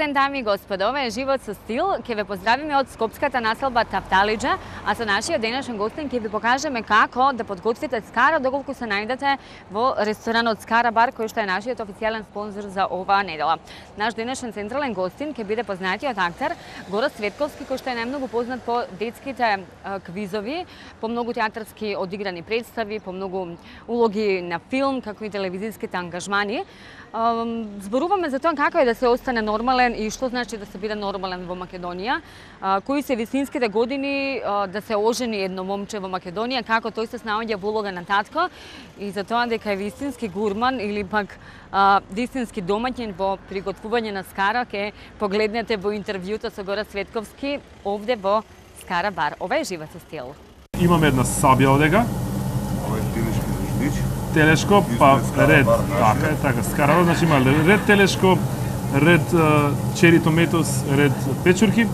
ден, дами и господа, ова е Живот со стил. Ке ве поздравиме од скопската населба Тафталиџа, а со нашиот денешен гостин ке ви покажеме како да подготвите скара доколку се најдете во ресторанот Скара бар, кој што е нашиот официјален спонзор за оваа недела. Наш денешен централен гостин ке биде познатиот актер Гора Цветковски, кој што е најмногу познат по детските квизови, по многу театарски одиграни представи, по многу улоги на филм, како и телевизиските ангажмани. Зборуваме за тоа како е да се остане нормален и што значи да се биде нормален во Македонија, кои се вистинските години да се ожени едно момче во Македонија, како тој се снаоѓа во улога на татко и за тоа дека е вистински гурман или пак вистински домаќин во приготвување на скара, ке погледнете во интервјуто со Гора Цветковски овде во Скара бар. Ова е Живот со стил. Имаме една сабја одега. Ова е телешко ждич. Телешко, па ред, така, скарава, значи има ред телешко, ред чери тометос, ред печурки.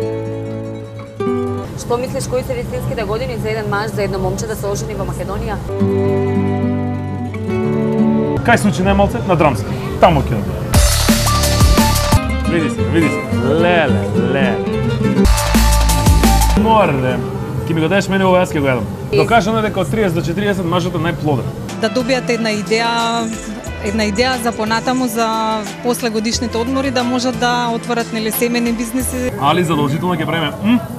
Што мислиш, кои се вистинските години за еден маж, за едно момче да се ожени во Македонија? Кај се учи најмалце? На драмски. Таму ќе оде. Види се. Леле. Море, ки ми го дадеш мене ова, јас ќе го јадам. Докажано дека од 30 до 40 мажот е најплоден. Да добијате една идеја за понатаму, за после годишните одмори, да можат да отворат нели семени бизниси. Али задолжително ќе правиме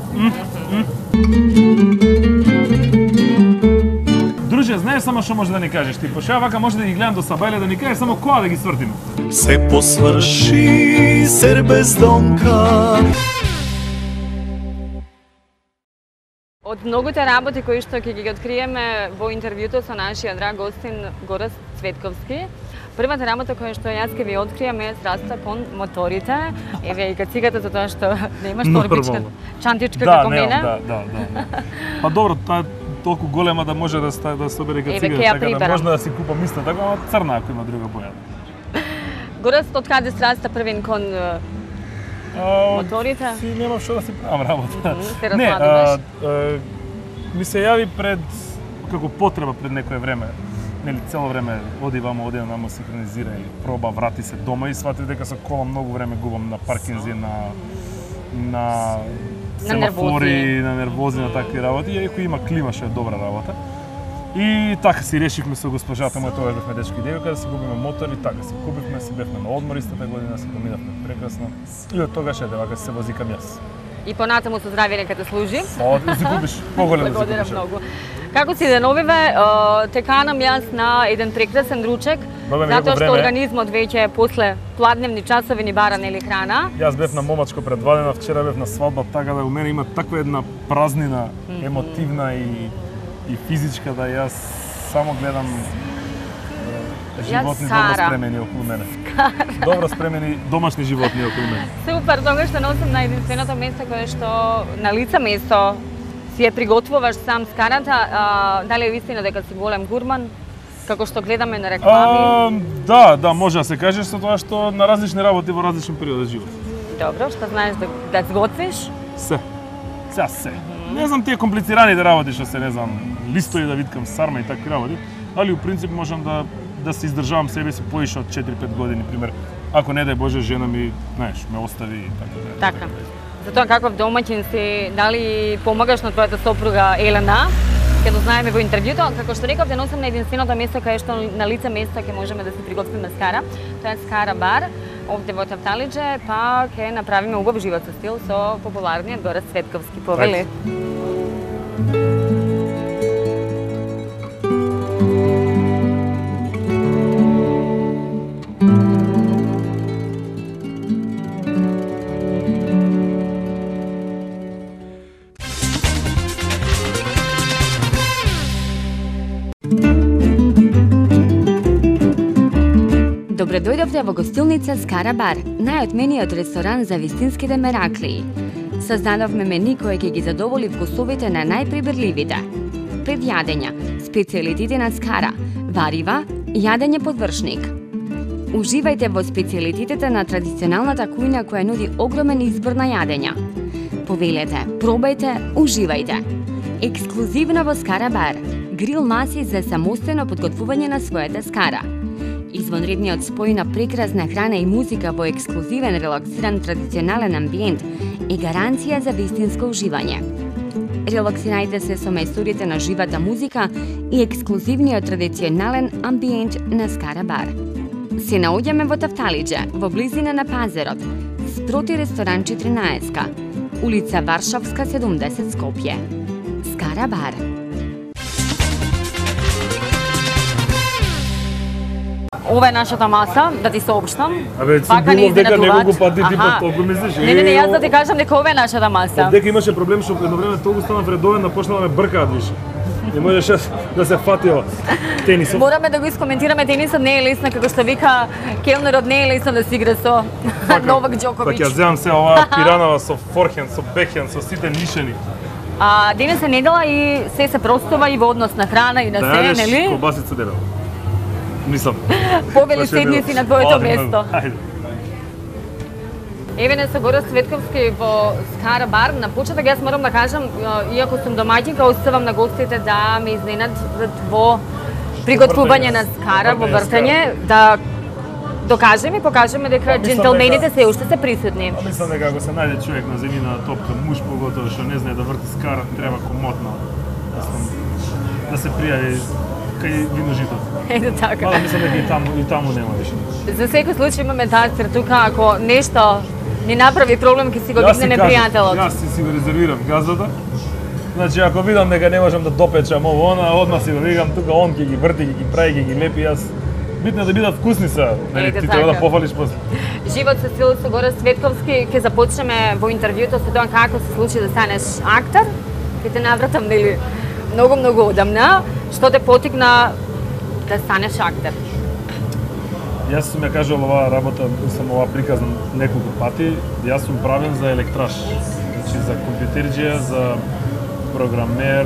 Друже, знаеш само што може да ни кажеш ти, пошто вака може да ги гледам до сабајле да ни кажеш само која да ги свртим. Се посврши сер бездомка. Од многуте работи кои што ќе ги откриеме во интервјуто со нашиот драг гостин Гора Цветковски, првата работа која што јас ќе ви открием е страста кон моторите. Еве и кацигата за тоа што немаш торбичка, чантичка како мене. Да. Па добро, таа толку голема да може да собере кацигата, така да може да си купам иста, така, ама црна ако има друга боја. Гора, од каде страста првин кон моторите? Си немам што да си правам работа. Се расладуваш? Ми се јави како потреба пред некое време. Нели цело време оди вамо синхронизира и проба, врати се дома и свати дека со кола многу време губам на паркинзи, на семафори, на нервози, на такви работи, иако има клима што е добра работа. И така си решивме со госпожата моја, тоа бевме дечки и девојка, да си купиме мотор и така си купивме, си бевме на одмор истата година, си поминавме прекрасно. И од тогаш вака се возикам јас. И понатаму со здравје нека те служи. Да си купиш поголем да си Благодарам купиш. многу. Како си деновиве, те канам јас на еден прекрасен ручек, затоа што организмот веќе после пладневни часови ни бара нели храна. Јас бев на момачко предвадена, вчера бев на свадба, така да у мене има таква една празнина, емотивна и физичка, да јас само гледам животни добро спремени околу мене. Добро спремени домашни животни околу мене. Супер, тогаш што носам на единственото место кое што на лице место си ја приготвуваш сам скарата, дали е вистина дека си голем гурман, како што гледаме на реклами? Да, може да се кажеш со тоа што на различни работи во различен период од живот. Добро, што знаеш да сготвиш? Се. Не знам тие комплицираните работи што се, не знам, листови да виткам сарма и такви работи, али у принцип можам да се издржавам себе си поише од 4-5 години, пример. Ако не дај Боже жена ми, знаеш, ме остави и така. Така. Затоа каков домаќин си, дали помагаш на твојата сопруга Елена, ќе дознаеме во интервјуто, како што реков, носам на единственото место кај што на лице место ќе можеме да се приготвиме скара. Тоа е Скара бар, овде во Тафталиџа, па ќе направиме убав живот со стил со популарниот Гора Цветковски. Повели. Добре дојдовте во гостилница Скара бар, најотмениот ресторан за вистинските меракли. Создадовме мени кое ќе ги задоволи вкусовите на најприбирливите. Предјадења, специјалитети на Скара, варива, јадење подвршник. Уживајте во специјалитетите на традиционалната кујна која нуди огромен избор на јадења. Повелете, пробајте, уживајте. Ексклузивно во Скара бар, грил маси за самостојно подготвување на својата скара. Извонредниот спој на прекрасна храна и музика во ексклузивен, релаксиран, традиционален амбиент е гаранција за вистинско уживање. Релаксирајте се со месторите на живата музика и ексклузивниот традиционален амбиент на Скара бар. Се наоѓаме во Тафталиџе, во близина на Пазарот, спроти ресторан 14, улица Варшавска 70 Скопје. Скара бар. Ова е нашата маса, да ти соопштам. Абе, Вака ни сум дека изненадуваат. неколку пати ти Аха. по толку мислиш. Не, јас да ти кажам дека ова е нашата маса. Дека имаше проблем што едно време толку станав редовен, почнала да ме бркаат више. Не можеше да се фатила тенисот. Мораме да го искоментираме, тенисот не е лесно, како што вика келнерот, не е лесно да си игра со Новак Џоковиќ. Пак ја земам се оваа пиранава со форхенд, со бекхенд, со сите лишени. Денес е недела и се простува и во однос на храна и на Да се, јадеш нели? колбасица дебел. Мислам. Повели седни си на твоето Ајде, место. Ајде. Еве не со Гора Светковски во Скара бар. На почеток јас морам да кажам, иако сум домаќинка, оставам на гостите да ме изненадат во приготвување на Скара, во вртење, да докажеме и покажеме дека джентелмените се уште се присутни. Мислам дека ако се најде човек на земјина топка, муж поготово што не знае да врти Скара, треба комотно да се пријави кај виножитот. Ето така. Мада мислам дека и таму нема више. За секој случај имаме тастер тука, ако нешто ни направи проблем, ќе си го дигнеме пријателот. Јас си го резервирам газата. Значи, ако видам дека не можам да допечам ово, одмah си го викам, тука он ќе ги врти, ќе ги прави, ќе ги лепи, јас битно да бидат вкусни се, нели, Ете ти така. треба да пофалиш после. Живот со стил со Гора Светковски, ќе започнеме во интервјуто со тоа како се случи да станеш актер. Ќе те навратам, нели, многу одамна, што те потикна да станеш актер. Јас сум ја кажал оваа работа, сум ова приказан неколку пати, јас сум правен за електраш. Значи за компјутерџија, за програмер,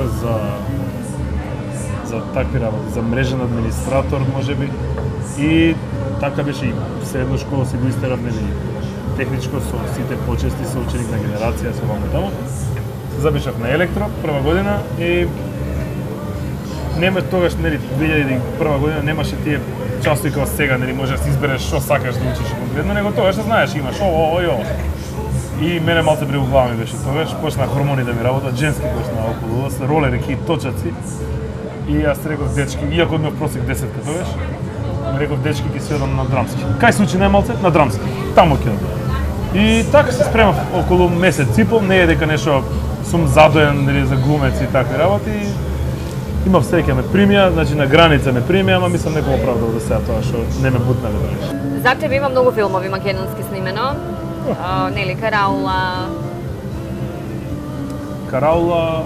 за такви работи, за мрежен администратор можеби. И така беше и се едно школа си го истерав, нели, техничко со сите почести, со ученик на генерација, со вамо таму. Се запишав на електро прва година и нема тогаш, нели, 2001 година немаше тие часови како сега, нели, можеш да си избереш што сакаш да учиш конкретно, него тогаш знаеш, имаш ово и ово. И мене малце преуглава ми беше тогаш, почна хормони да ми работат, женски почна околу, с ролерки, точаци. И јас реков дечки, иако имав просек 10 тогаш, ми реков дечки ќе си одам на драмски. Кај се учи најмалце? На драмски. Таму ќе одам. И така се спремав околу месец и пол, не е дека нешто сум задоен, нели, за глумец и такви работи. Имав среќа ме примија, значи на граница ме примија, ама мислам некој оправдал да сега тоа што не ме бутнале да. За тебе има многу филмови македонски снимено. Нели, Караула. Караула,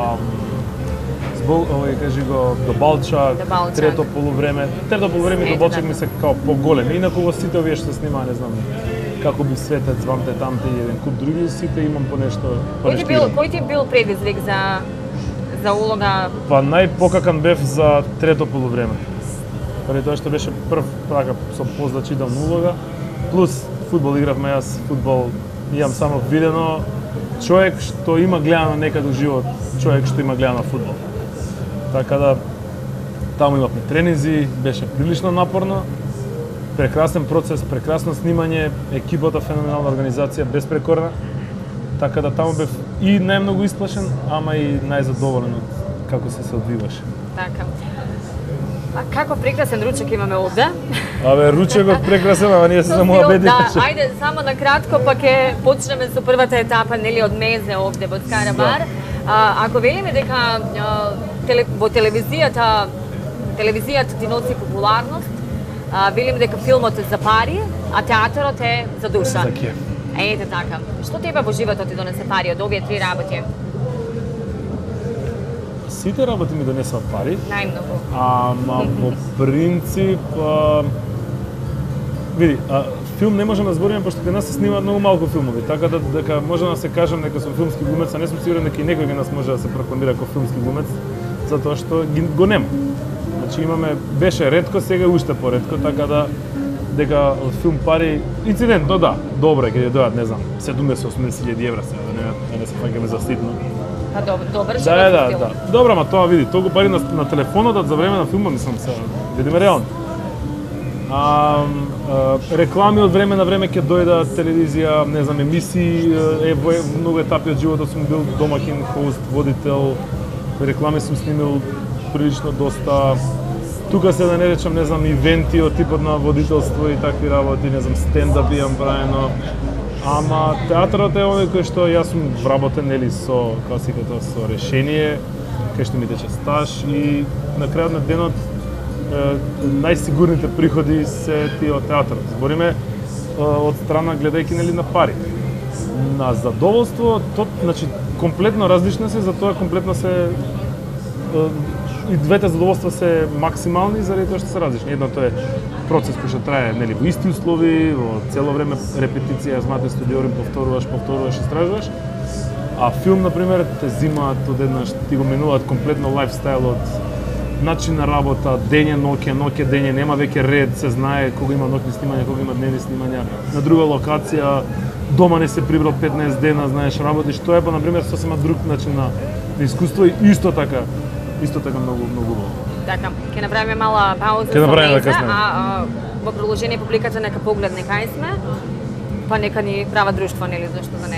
овој кажи го До Балчак, Балчак. Трето полувреме. Трето полувреме и До Балчак ми се као поголеми. Инаку во сите овие што снимаа, не знам, како би светец, вамте, тамте и еден куп други, сите имам по нешто. Кој ти бил предизвик за улога? Па најпокакан бев за Трето полувреме. Поради тоа што беше прв така со позначителна улога, плюс фудбал игравме јас, фудбал имам само видено, човек што има гледано некаде во живот, човек што има гледано фудбал. Така да таму имавме тренинзи, беше прилично напорно, прекрасен процес, прекрасно снимање, екипата феноменална организација, безпрекорна. Така да таму бев и најмногу исплашен, ама и најзадоволен од како се одвиваше. Така. А како прекрасен ручек имаме овде. Абе, ручекот прекрасен, ама ние се само обедивме. Да, ајде, само на кратко, па ќе почнеме со првата етапа, нели, од мезе овде во Скара бар. Ако велиме дека во телевизијата ти носи популарност, велиме дека филмот е за пари, а театрот е за душа. За кеф. Ете така. Што тебе во животот ти донесе пари од овие три работи? Сите работи ми донесоа пари. Најмногу. Ама во принцип, види, филм не можеме да збориме пошто кај нас се снимаат многу малку филмови, така да дека може да се кажем дека сум филмски глумец, а не сум сигурен дека и некој кај нас може да се прокламира како филмски глумец, затоа што го нема. Значи имаме, беше ретко, сега уште поретко, така да дека од филм пари инцидентно да, добро ќе дојдат, не знам, 70-80 евра сега, да не се фаќаме за ситно. Па добар живот Да, филм. да. Добро, ама тоа види, толку пари на телефонот за време на филмот, мислам се, видиме реално. Реклами од време на време ќе дојдат, телевизија, не знам, емисии, во многу етапи од животот сум бил домакин, хост, водител, реклами сум снимил прилично доста. Тука се да не речам, не знам, ивенти од типот на водителство и такви работи, не знам, стендап имам правено. Ама театарот е оној кој што јас сум вработен, нели, со класиката, со решение, кај што ми тече стаж и на крајот на денот најсигурните приходи се тие од театарот. Збориме од страна гледајќи, нели, на пари. На задоволство, значи комплетно различни се, затоа комплетно се и двете задоволства се максимални заради тоа што се различни. Едното е процес кој што трае, нели, во исти услови, во цело време репетиција, знате, студиорим, повторуваш, истражуваш. А филм, например, те зимаат одеднаш, ти го минуваат комплетно лајфстајлот, начин на работа, дење, ноќе, дење, нема веќе ред, се знае кога има ноќни снимања, кога има дневни снимања, на друга локација, дома не се прибрал 15 дена, знаеш, работиш, тоа е, па, например, сосема друг начин на искуство и исто така многу убаво. Така, ќе направиме мала пауза Ќе направиме со каснее. а во продолжение публиката нека погледне кај сме, па нека ни права друштво, нели, зашто да не.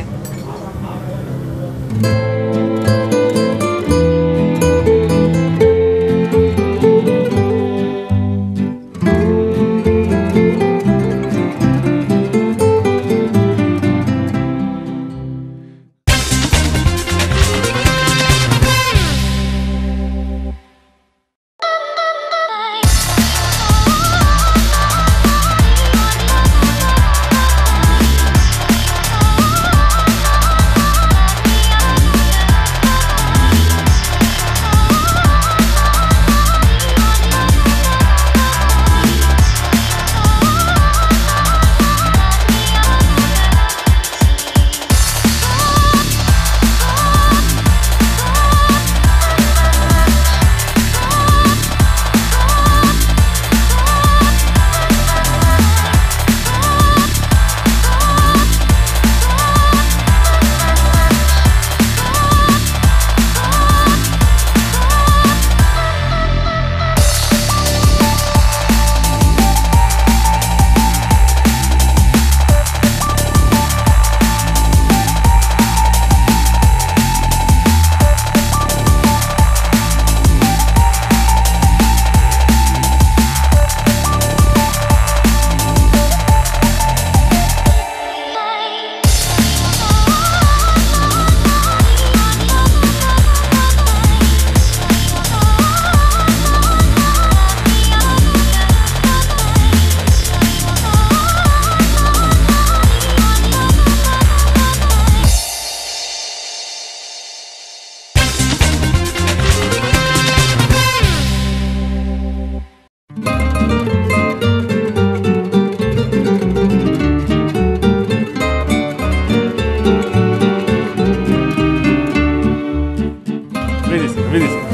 Види се.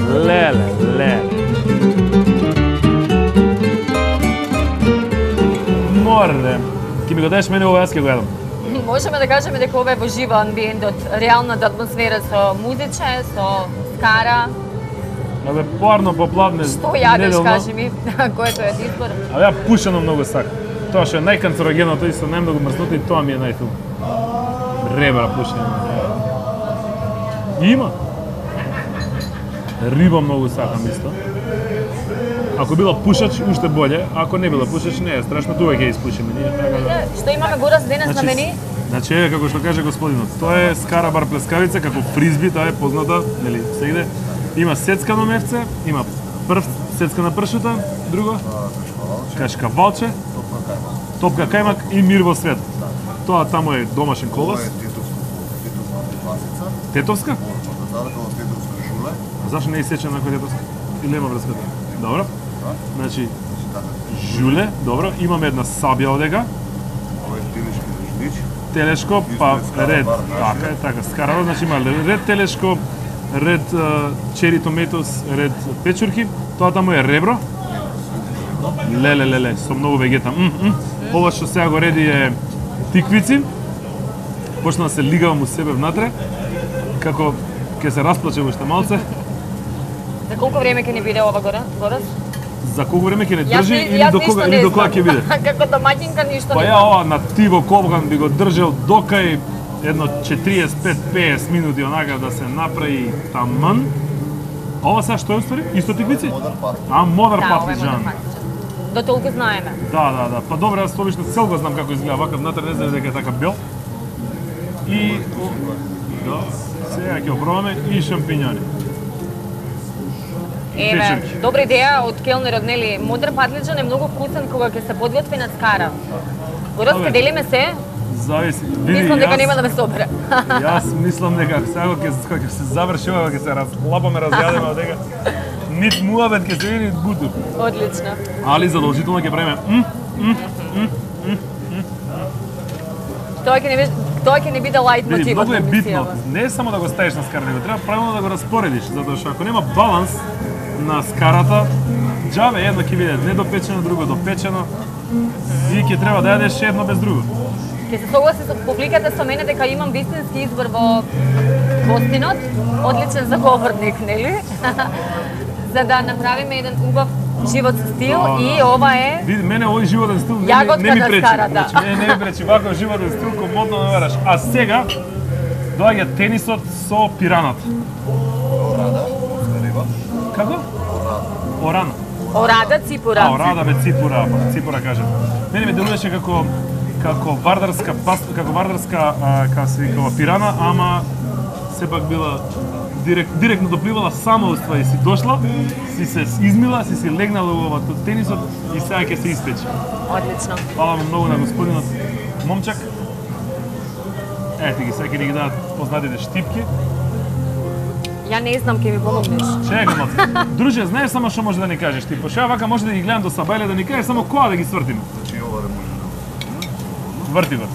Леле. Море. Ки ми го дадеш мене ова, јас ќе го јадам. Можеме да кажеме дека ова е во жива амбиентот, реалната атмосфера со музиче, со скара. Абе, порно попладне. Што јадеш, кажи ми, което е избор? Абе, ја пушено многу сакам. Тоа што е најканцерогеното и со најмногу мрснота и тоа ми е најфил. Ребра пушено. Има. Риба многу сакам исто. Ако била пушач, уште боле. Ако не била пушач, не е страшно, тука ќе испушиме ние, така да. Што имаме горас денес на мени? Значи, како што каже господинот, тоа е скара бар плескавица, како фризби, таа е позната, нели, сегде. Има сецкано мевце, има сецкана пршута, друго кашка валче, топка кајмак и мир во свет. Тоа таму е домашен колос. Тетовска? Зашто не е сечена кој тетовска? Или нема врска? Добро. Значи, жуле, добро. Имаме една сабја одека. Ова е телешки режнич. Телешко, па ред, така, скарава, значи има ред телешко, ред чери тометос, ред печурки, тоа таму е ребро. Леле, со многу вегета. Ова што сега го реди е тиквици. Почна да се лигавам у себе внатре, како ќе се расплаче уште малце. За колку време ќе ни биде ова горас? за колку време ќе не држи или до кога ќе биде? Како домаќинка ништо Па не ја ова на тиво копган би го држал докај едно 45-50 минути онака да се направи таман. Ова сега што е уствари? Исто тиквици? Модар патлиџан. До толку знаеме. Да. Па добре, јас обично цел го знам како изгледа вака, внатре не знам дека е така бел. И да, сега ќе опробаме и шампинјони. Еве, добра идеја од келнерот, нели? Модар патлиџан е многу вкусен кога ќе се подготви на скара. Го распределиме се. Зависи. Види, Мислам дека нема да ме собере. Јас мислам дека сега кога ќе се заврши ова, ќе се разлапаме, разјадеме од дека нит муабет ќе се види, нит бутур. Одлично. Али задолжително ќе правиме Тоа ќе не биде лајт Види, мотивот. многу е битно, не е само да го ставиш на скара, него треба правилно да го распоредиш, затоа што ако нема баланс на скарата, џабе едно ќе биде недопечено, друго допечено и ќе треба да јадеш едно без друго. Ќе се согласи со публиката со мене дека имам вистински избор во гостинот, одличен заговорник, нели? За да направиме еден убав живот со стил и ова е... Види, мене овој животен стил не ми пречи. Значи, мене не ми пречи ваков животен стил кој модно не вераш. А сега доаѓа тенисот со пираната. Орада, риба. Како? Орана. Орада, ципура. Орада бе ципура, ципура кажам. Мене ми делуваше како вардарска како се викава пирана, ама сепак била директно допливала сама уства и си дошла, си се измила, си легнала во тенисот и сега ќе се испече. Одлично. Фала му многу на господинот момчак. Ете ги, сега ќе ни ги дадат познатите штипки. Ја не знам, ќе ми помогнеш. Чекай, моци. Друже, знаеш само што може да ни кажеш ти? Пошто ја вака може да ги гледам до сабајле, да ни кажеш само која да ги свртиме. Значи ова да може да... Врти го.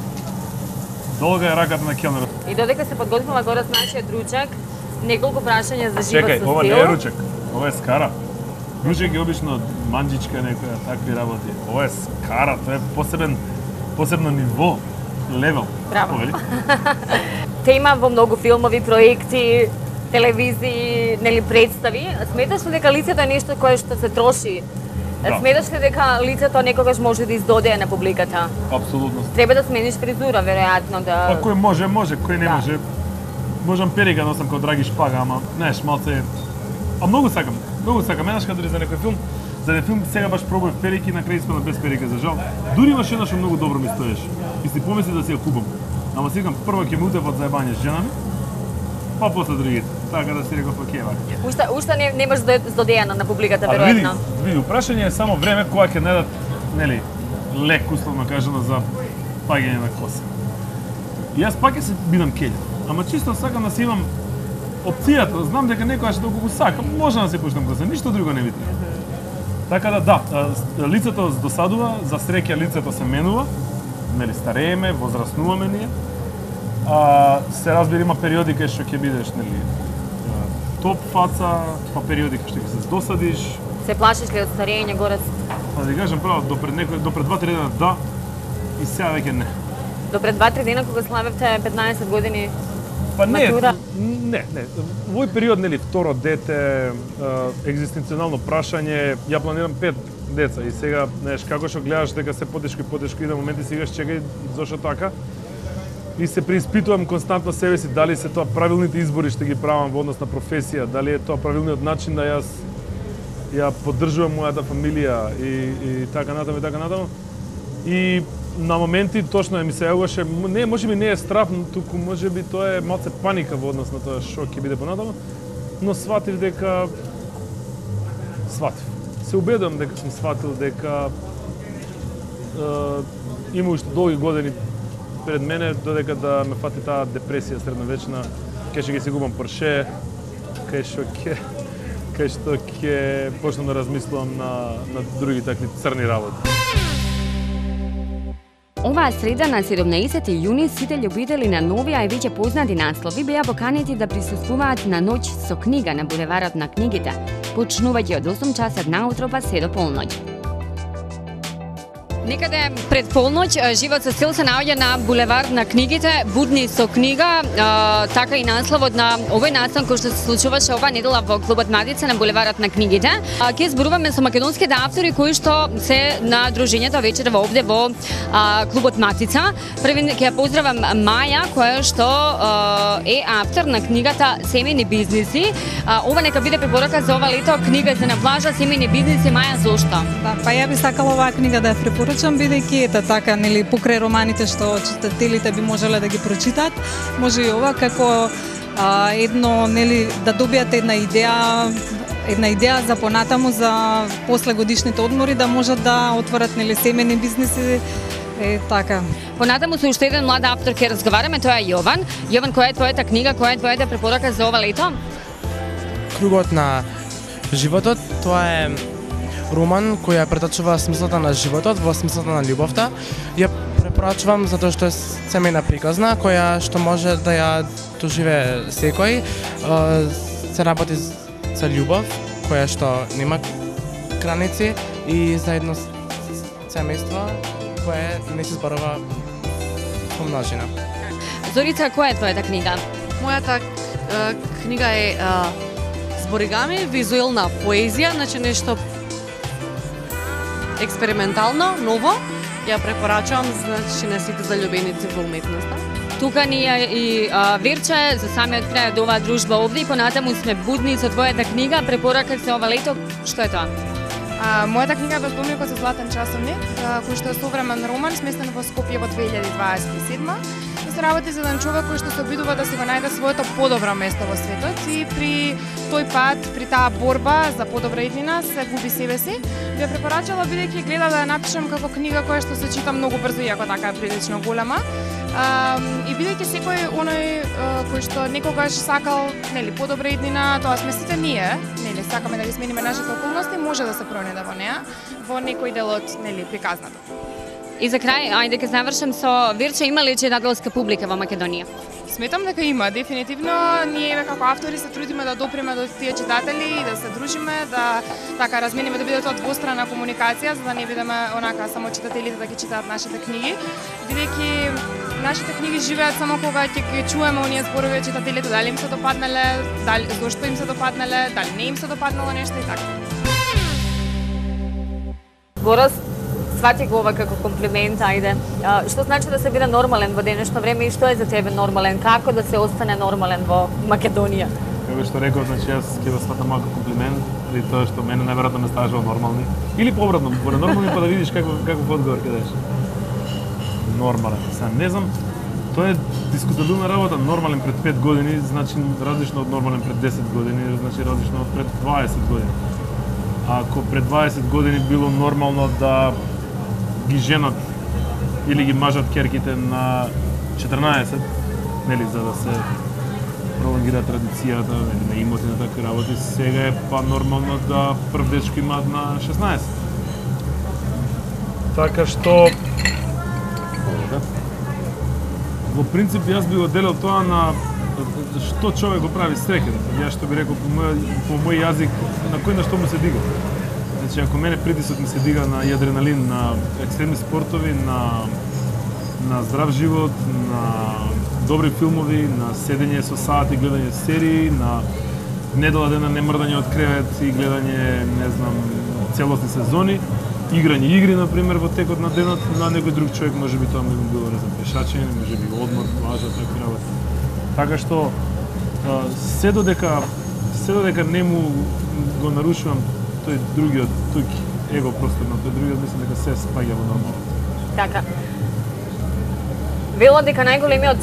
Долга е раката на келнерот. И додека се подготвила горас нашиот ручек, неколку прашања за живот Чекај, со ова не стил. е ручек, ова е скара. Ручек е обично манџичка некоја, такви работи. Ова е скара, тоа е посебно ниво, левел. Браво. Повели? Те има во многу филмови, проекти, телевизии, нели представи. Сметаш ли дека лицето е нешто кое што се троши? Да. Сметаш ли дека лицето некогаш може да издодее на публиката? Апсолутно. Треба да смениш фризура, веројатно да... Па кој може, кој не Да. може. Можам перика носам како Драги Шпага, ама знаеш, малце... А многу сакам. Еднаш кога дури за некој филм, сега баш пробував перики, на крај испадна без перика, за жал. Дури имаш една што многу добро ми стоеше. И си помисли да си ја купам. Ама си викам, прво ќе му утев од заебање с жена ми, па после другите. Така да си реков, окей, вака. Уште немаш издодејана на публиката, А веројатно. види, прашање е само време кога ќе најдат, нели, лек, условно кажано, за паѓање на коса. И јас пак ќе се бидам келја. Ама чисто сакам да си имам опцијата, знам дека некојаш доколку сакам, може да се пуштам коса, ништо друго не ми треба. Така да, лицето досадува, за среќа лицето се менува, нели, старееме, возраснуваме ние. Се разбира, има периоди кај што ќе бидеш, нели, топ фаца, па периоди кај што ќе се досадиш. Се плашиш ли од старење, горец? Па да ти кажам право, до пред 2-3 дена да, и сега веќе не. До пред 2-3 дена кога славевте 15 години Па не, матура? не. Во овој период, нели, второ дете, екзистенционално прашање, ја планирам 5 деца и сега, знаеш, како што гледаш дека се потешко и потешко иде моменти, сега чекај, зошто така? И се преиспитувам константно себе си, дали се тоа правилните избори што ги правам во однос на професија, дали е тоа правилниот начин да јас ја поддржувам мојата фамилија и така натаму. И на моменти точно ми се јавуваше, не, можеби не е страв, туку можеби тоа е малце паника во однос на тоа што ќе биде понатаму, но сватив дека се убедувам дека сум сватил дека има уште долги години пред мене додека да ме фати таа депресија средновечна, кај што ќе си губам Порше, кај што ќе почнам да размислувам на други такви црни работи. Оваа среда на 17 јуни сите љубители на новија и веќе познати наслови беа поканети да присуствуваат на ноќ со книга на булеварот на книгите, почнувајќи од 8 часот наутро па се до полноќ. Некаде пред полноќ Живот со стил се наоѓа на булевард на книгите, Будни со книга, така и насловот на овој настан кој што се случуваше ова недела во клубот Младица на булеварот на книгите. Ќе зборуваме со македонските автори кои што се на дружењето вечерва овде во клубот Матица. Први ќе ја поздравам Маја која што е автор на книгата Семејни бизниси. Ова нека биде препорака за ова лето, книга за на плажа, семејни бизниси. Маја, зошто? Да, па ја би сакала оваа книга да ја препорачам, бидејќи ете така, нели, покрај романите што читателите би можеле да ги прочитат, може и ова како едно, нели, да добијате една идеја за понатаму за после годишните одмори, да можат да отворат, нели, семејни бизниси. Така. Понатаму со уште еден млад автор ќе разговараме, тоа е Јован. Јован, која е твојата книга, која е твојата препорака за ова лето? Кругот на животот, тоа е роман кој ја претачува смислата на животот во смислата на љубовта. Ја препорачувам затоа што е семејна приказна која што може да ја доживее секој. Се работи за љубов која што нема граници и за едно семејство кое не се зборува во множина. Зорица, која е твојата книга? Мојата книга е зборигами, визуелна поезија, значи нешто експериментално, ново. Ја препорачувам, значи, на сите залюбеници во уметноста. Тука ни е и Верче за самиот крај од оваа дружба овде и понатаму сме будни со твојата книга, препорака за ова лето. Што е тоа? Мојата книга е Бездомникот со златен часовник, кој што е современ роман, сместен во Скопје во 2027. И се работи за еден човек кој што се обидува да си го најде своето подобро место во светот и при тој пат, при таа борба за подобра иднина, се губи себе си. Би ја препорачала бидејќи гледа да ја напишам како книга која што се чита многу брзо, иако така е прилично голема. И бидејќи секој оној кој што некогаш сакал, нели, подобра иднина, тоа сме сите ние, нели, сакаме да ги смениме нашите околности, може да се пронајде во неа, во некој дел од, нели, приказната. И за крај, ајде ќе завршам со Верче, има ли читателска публика во Македонија? Сметам дека има, дефинитивно. Ние како автори се трудиме да допреме до тие читатели и да се дружиме, да така размениме, да биде тоа двострана комуникација, за да не бидеме онака само читателите да ги читаат нашите книги, бидејќи нашите книги живеат само кога ќе ги чуеме оние зборови од читателите, дали им се допаднале, дали зошто им се допаднале, дали не им се допаднало нешто и така. Борос, свати го ова како комплимент, ајде. Што значи да се биде нормален во денешно време и што е за тебе нормален? Како да се остане нормален во Македонија? Како што реков, значи јас ќе го сватам како комплимент, или тоа што мене најверојатно ме стажува нормални. Или повратно, во нормални па да видиш каков одговор ќе дадеш. Нормален. Сега не знам, тоа е дискутабилна работа. Нормален пред 5 години значи различно од нормален пред 10 години, значи различно од пред 20 години. Ако пред 20 години било нормално да ги женат или ги мажат керките на 14, нели, за да се пролонгира традицијата, нели, на имоти на такви работи, сега е па нормално да прв дечко имаат на 16. Така што во принцип јас би го делил тоа на што човек го прави среќен. Јас што би рекол по мој јазик на кој на што му се дига. Значи ако мене притисот ми се дига на адреналин, на екстремни спортови, на здрав живот, на добри филмови, на седење со сати, гледање серии, на недела дена немрдање од кревет и гледање, не знам, целосни сезони, играње игри, например, во текот на денот, на некој друг човек можеби тоа му било за пешачење, можеби одмор, плажа, такви работи. Така што се додека не му го нарушувам тој другиот тук его просторно, тој другиот мислам дека се спаѓа во нормално. Така. Вело дека најголемиот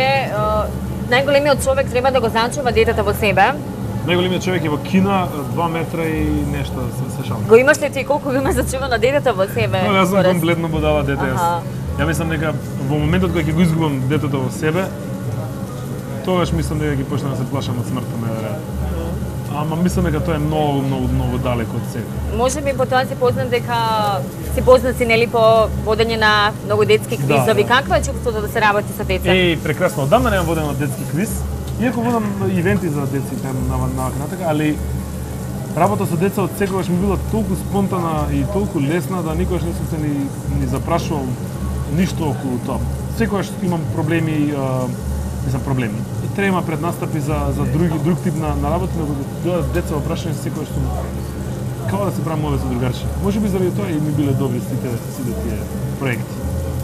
човек треба да го зачува детето во себе. Најголемиот човек е во Кина, 2 метра и нешто, се шалам. Го имаш ли ти колку го има зачувано детето во себе? Јас сум комплетно будала дете. Ја мислам дека во моментот кога ќе го изгубам детето во себе, тогаш мислам дека ќе почнам да се плашам од смртта најверојатно. Ама мислам дека тоа е многу далеко од себе. Може би по тоа си познат дека си нели по водење на многу детски квизови. Да. Какво е чувството да се работи со деца? Прекрасно. Одамна немам воден на детски квиз. Иако водам ивенти за деци на така, али Работа со деца од секогаш ми била толку спонтана и толку лесна да никогаш не сум се ни запрашувал ништо околу тоа. Секогаш имам проблеми, проблеми. Трема пред настапи за друг тип на работа, но кога дојдат деца во прашање секогаш сум како да се правам овие со другарче. Можеби заради тоа и ми биле добри сите тие проекти.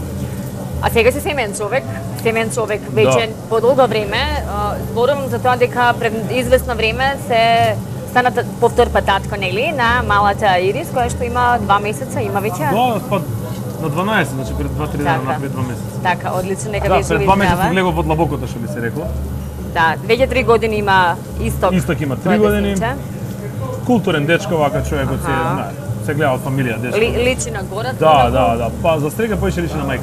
А сега си семен човек веќе по долго време. Зборувам за тоа дека пред известно време се стана повтор пат татко, нели, на малата Ирис, која што има 2 месеца, има веќе? Да, па на 12, значи пред 2-3 дена, напред 2 месеца. Така, одлично, нека да, веќе пред 2 месеца влегов во длабокото, што би се рекло. Да, веќе 3 години има Исток. Исток има 3 години. Културен дечко, вака човекот се гледа од фамилија дечко. Личи на гората? Да. Па за стрега поише личи на мајка.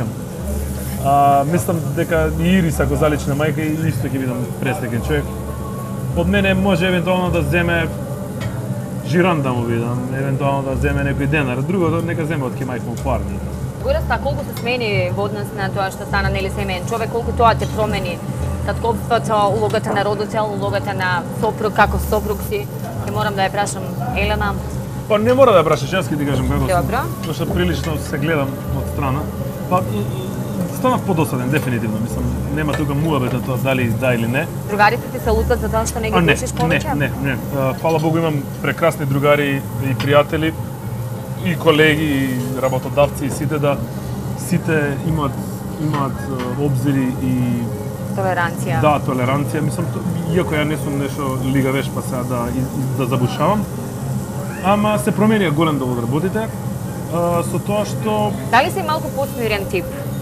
Мислам дека и Ирис ако заличи на мајка и исто ќе бидам пресреќен човек. Од мене може евентуално да земе жиран да му видам, евентуално да земе некој денар, другото нека земе од ке мајка му парни. Гораста, колку се смени во однос на тоа што стана нели семеен човек, колку тоа те промени татковството, улогата на родител, улогата на сопруг, како сопруг си? Ќе морам да ја прашам Елена. Па не мора да ја прашаш, јас ќе ти кажам како сум. Добро. Зашто прилично се гледам од страна. Па станав подосаден дефинитивно, мислам, нема тука муабет на тоа дали да или не. Другарите ти се лутат за тоа што не ги пишеш повеќе? Не. Фала Богу имам прекрасни другари и пријатели и колеги и работодавци и сите имаат обзири и толеранција. Да, толеранција, мислам, иако ја не сум нешто лигавеш па сега да забушавам. Ама се променија голем дел од работите, со тоа што... Дали си малку посмирен тип?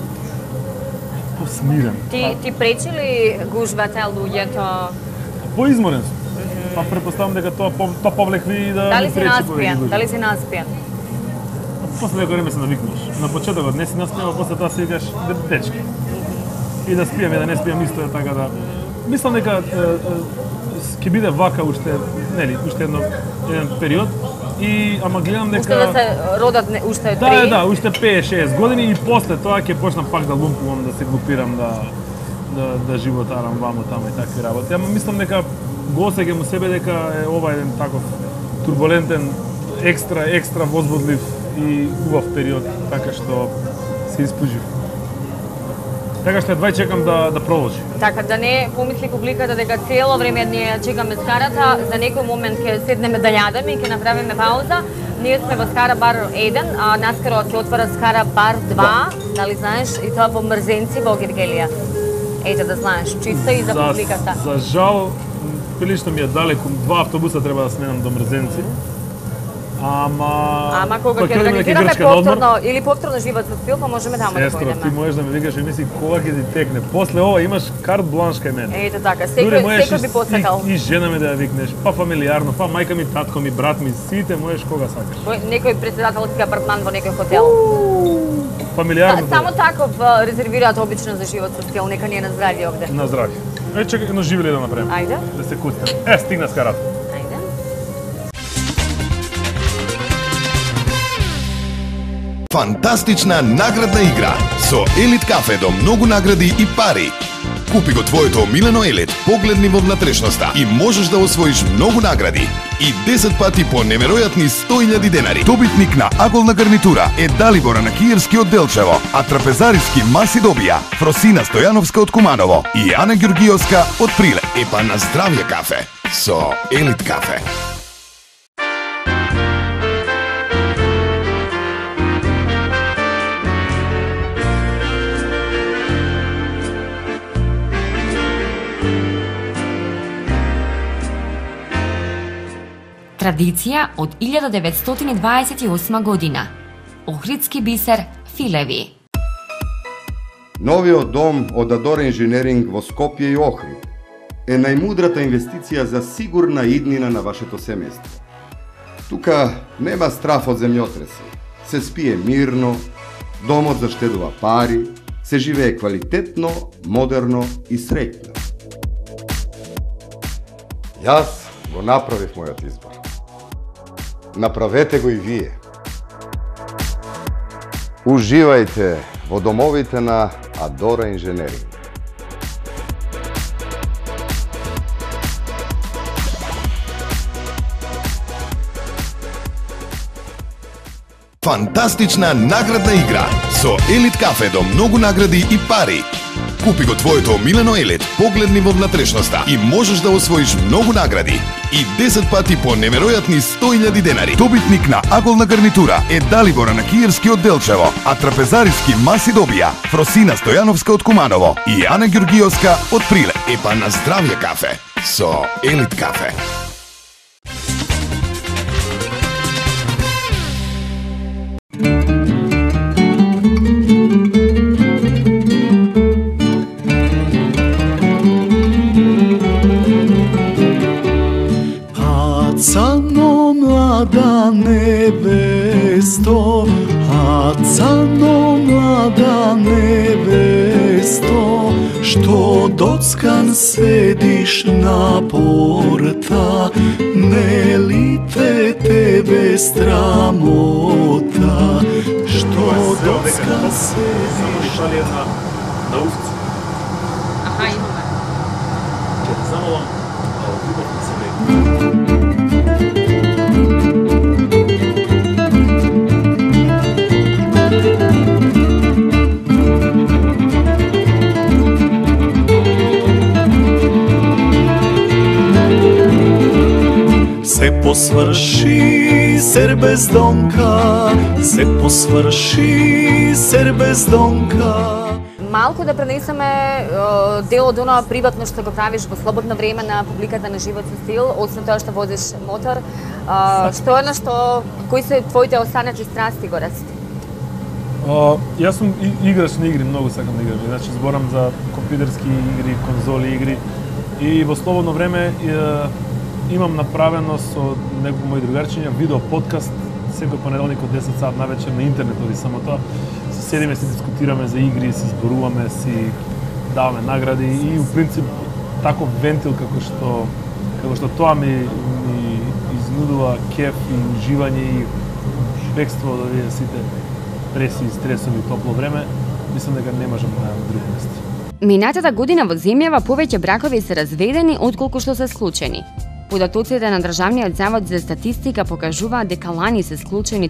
Посмирен? Ти пречи ли гужвата, луѓето? Поизморен сум. Па претпоставам дека тоа повлекви и да Дали си наспијан? Дали си наспијан? После некој време се навикнуваш. На почетокот не си наспијан, а после тоа си викаш дечки. И да спијам и да не спијам исто е така да... Мислам дека ќе биде вака уште еден период. Ама гледам дека... Уште да се родат уште 3? Да, уште 5-6 години и после тоа ќе почнам пак да лумпувам, да се глупирам, да животарам вамо тамо и такви работи. Ама мислам дека го осеќам у себе дека е ова еден таков турбулентен, екстра возбудлив и убав период, така што се испужив. Така што едва чекам да продолжи. Така, да не помисли публиката дека цело време ние чекаме скарата, за некој момент ќе седнеме да јадеме и ќе направиме пауза. Ние сме во Скара бар 1, а наскоро ќе отвора Скара бар 2, дали знаеш, и тоа во Мрзенци во Гергелија. Ете да знаеш, чисто и за публиката. За жал, прилично ми е далеко, 2 автобуса треба да сменам до Мрзенци. Ама кога ќе организираме повторно или повторно живот со стил, па можеме таму да појдеме. Сестро, ти можеш да ме викаш емисии кога ќе ти текне. После ова имаш карт бланш кај мене. Ете така, секој би посакал. И жена ми да ја викнеш, па фамилиарно, па мајка ми, татко ми, брат ми, сите можеш кога сакаш. Некој председателски апартман во некој хотел. Фамилиарно. Само таков резервираат обично за живот со стил, нека ние на здравје овде. На здравје. Чекај едно живеле да направиме. Ајде. Да се куцнем. Стигна Скарата. Фантастична наградна игра со Елит кафе до многу награди и пари. Купи го твоето омилено Елит, погледни во внатрешноста и можеш да освоиш многу награди и 10 пати по неверојатни 100.000 денари. Добитник на аголна гарнитура е Далибора на Киевски од Делчево, а трапезариски маси добија Фросина Стојановска од Куманово и Ана Ѓургиовска од Прилеп. Епа на здравје кафе со Елит кафе. Традиција од 1928 година. Охридски бисер Филеви. Новиот дом од Адора Инженеринг во Скопје и Охрид е најмудрата инвестиција за сигурна иднина на вашето семејство. Тука нема страф од земјотреси. Се спие мирно, домот заштедува пари, се живее квалитетно, модерно и среќно. Јас го направив мојот избор. Направете го и вие. Уживајте во домовите на Адора Инженеринг. Фантастична наградна игра со Елит кафе до многу награди и пари. Купи го твоето омилено Елит, погледни во внатрешноста и можеш да освоиш многу награди и 10 пати по неверојатни 100.000 денари. Добитник на аголна гарнитура е Далибора на Киевски од Делчево, а трапезариски маси добија Фросина Стојановска од Куманово и Ана Ѓургиовска од Прилеп. Епа на здравје кафе со Елит кафе. Цано млада невесто, цано млада невесто, што доцкан седиш на порта, не ли тебе страмота, што доцкан седиш на устица. Аха, имаме. Само вам се посврши сер без донка, се посврши сер без донка. Малку да пренесеме дел од оноа приватно што го правиш во слободно време на публиката на Живот со стил, освен тоа што возиш мотор. Што е кои се твоите останати страсти го расти? Јас сум играч на игри, многу сакам да играм. Значи зборам за компјутерски игри, конзоли игри и во слободно време имам направено со некои мои другарчиња видео подкаст секој понеделник од 10 сат навечер на интернет, оди само тоа. Седиме, си дискутираме за игри, си зборуваме, си даваме награди и у принцип таков вентил како што тоа ми изнудува кеф и уживање и бегство од овие сите пресии, стресови, топло време, мислам дека не можам да најдам друго место. Минатата година во земјава повеќе бракови се разведени отколку што се склучени. Податоците на Државниот завод за статистика покажуваат дека лани се склучени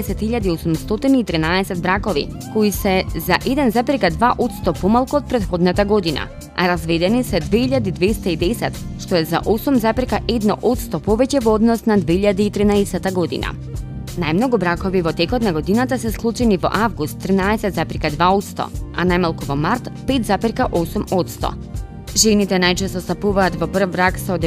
13.813 бракови, кои се за 1,2% помалку од претходната година, а разведени се 2210, што е за 8,1% повеќе во однос на 2013 година. Најмногу бракови во текот на годината се склучени во август 13,2%, а најмалку во март 5,8%. Жените најчесто стапуваат во прв брак со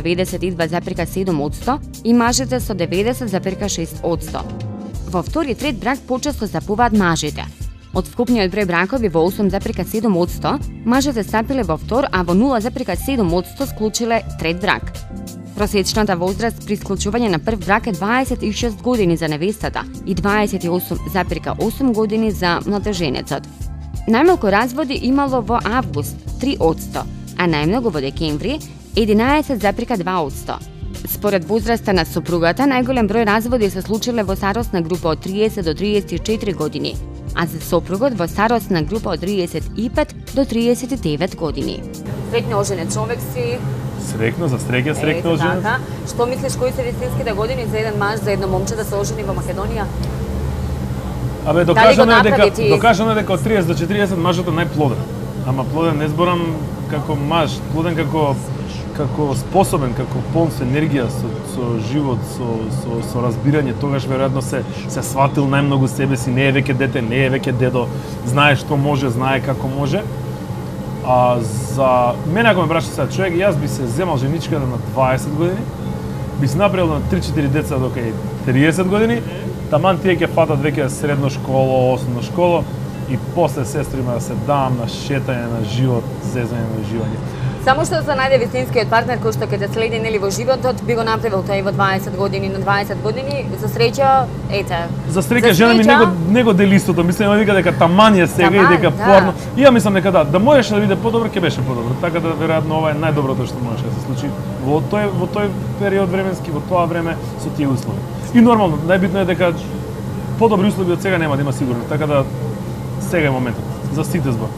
92,7% и мажите со 90,6%. Во втори и трет брак почесто стапуваат мажите. Од вкупниот број бракови во 8,7%, мажите стапиле во втор, а во 0,7% склучиле трет брак. Просечната возраст при склучување на прв брак е 26 години за невестата и 28,8 години за младоженецот. Најмалку разводи имало во август 3%, а најмногу во декември 11,2%. Според возраста на сопругата, најголем број разводи се случиле во старосна група од 30 до 34 години, а за сопругот во старосна група од 35 до 39 години. Среќно оженет човек си. Среќно, за среќно оженет. Така. Што мислиш, кои се вистинските години за еден маж, за едно момче да се ожени во Македонија? Абе, докажано е дека од 30 до 40 мажот е најплоден. Ама плоден не зборам како маж, плоден како способен, како полн со енергија, со живот, со разбирање, тогаш веројатно се сватил најмногу себе си, не е веќе дете, не е веќе дедо, знае што може, знае како може. А за мене ако ме прашаш сега човек, јас би се земал женичката на 20 години, би се направил на 3-4 деца до кај 30 години, таман тие ќе фатат веќе средно школо, основно школо и после сестрима да се давам на шетање, на живот, зезање, на уживање. Само што се најде вистинскиот партнер кој што ќе те следи нели во животот, би го направил тоа и во 20 години, на 20 години, за среќа, ете. За среќа жена ми не го дели истото, мислам дека таман е сега и дека порно. И ја мислам дека да можеше да биде подобро, ќе беше подобро. Така да веројатно ова е најдоброто што можеше да се случи во тој период временски, во тоа време со тие услови. И нормално, најбитно е дека подобри услови од сега нема да има сигурно, така да сега е моментот. за сите збор.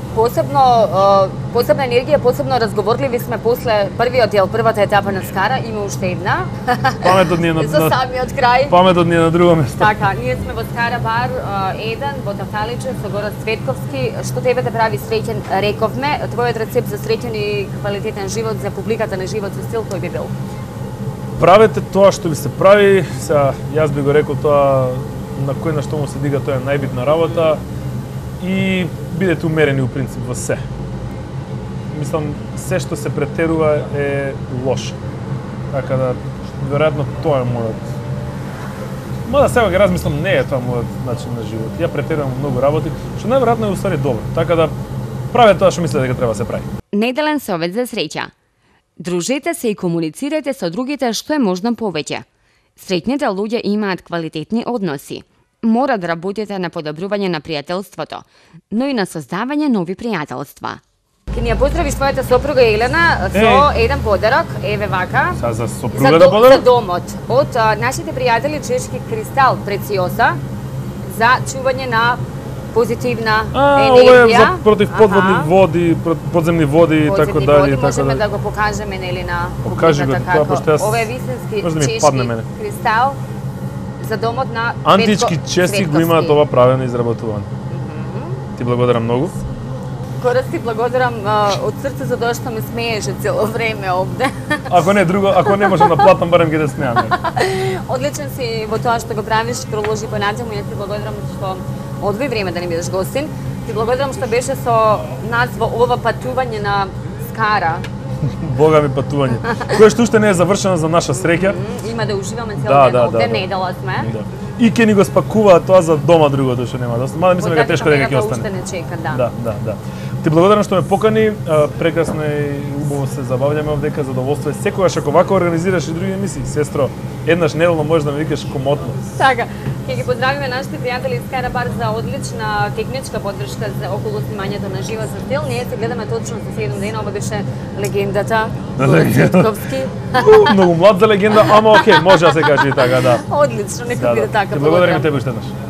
Посебна енергија, посебно разговорливи сме после првиот дел, првата етапа на Скара, има уште една. Паметот ни е за самиот крај. Паметот ни е на друго место. Така, ние сме во Скара бар 1 во Тафталиџе со Горан Цветковски. Што тебе те прави среќен, рековме, твојот рецепт за среќен и квалитетен живот за публиката на Живот со стил, кој би бил? Правете тоа што ви се прави, сега јас би го рекол тоа на кој на што му се дига, тоа е најбитна работа и бидете умерени у принцип во се. Мислам, се што се претерува е лошо. Така да, веројатно тоа е мојот. Мада сега ги размислам, не е тоа мојот начин на живот. Ја претерувам многу работи, што најверојатно е уствари добро. Така да, правете тоа што мислите дека треба да се прави. Неделен совет за среќа. Дружете се и комуницирајте со другите што е можно повеќе. Среќните луѓе имаат квалитетни односи. Мора да работите на подобрување на пријателството, но и на создавање нови пријателства. Ке ни ја поздравиш твојата сопруга Елена со еден подарок, еве вака. За сопругата подарок? За домот. Од нашите пријатели Чешки Кристал Прециоса за чување на позитивна енергија. Ова е за против подводни води, подземни води и така дали. Можеме да го покажеме, нели, на покажи го тоа, пошто јас... Ова е вистински може да ми чешки падне мене. кристал за домот на Антички чеси го имаат ова правено изработувано. Ти благодарам многу. Корас ти благодарам од срце за тоа што ме смееше цело време овде. Ако не друго, ако не можам да платам, барем ги да смеам. Одличен си во тоа што го правиш, продолжи понатаму и ти благодарам што одвои време да не бидеш гостин. Ти благодарам што беше со нас во ова патување на Скара. Бога ми патување. Кое што уште не е завршено за наша среќа. Има да уживаме цел ден овде, недела сме. И ќе ни го спакуваат тоа за дома другото што нема. Мада мислам дека тешко дека ќе остане. Уште не чека, да. Ти благодарам што ме покани, прекрасно и убаво се забавljаме овдека, задоволство е. Секогаш ако вака организираш и други емисии, сестро, еднаш неделно можеш да ме викаш комотно. Така, ќе ги поздравиме нашите пријатели из Скара бар за одлична техничка поддршка за околу снимањето на Живот со стил. Ние се гледаме точно за 7 дена, ова беше легендата Горан Цветковски. Многу млад за легенда, ама окей, може да се каже и така, да. Одлично, нека биде така. Ти благодарам и тебе уште еднаш.